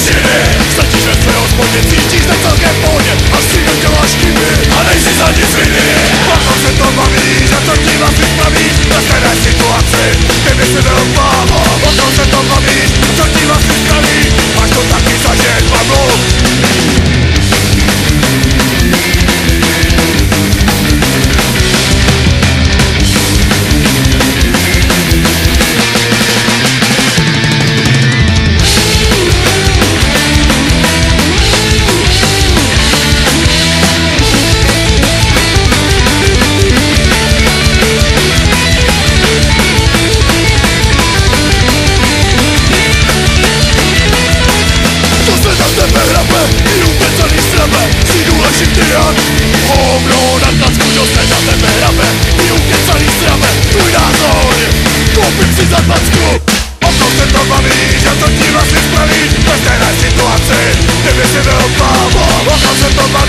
změny. Ztratíš ve své hospodě, cítíš na celkem pohodě a střílem děláš chyby a nejsi za nic vinný. Potom se to bavíš a co ti vlastně spravíš na stejné situaci, kdyby si byl mámo. Potom se to bavíš a co ti vlastně spraví, máš to taky zažít, Pavlu. Hovno na tacku, kdo se na tebe hrabe. Ty ukecaný srabe, tvůj názor koupím si za tacku. O tom se to bavíš a co ti vlastně spraví ve stejné situaci, kdyby si byl mámo. O tom se to bavíš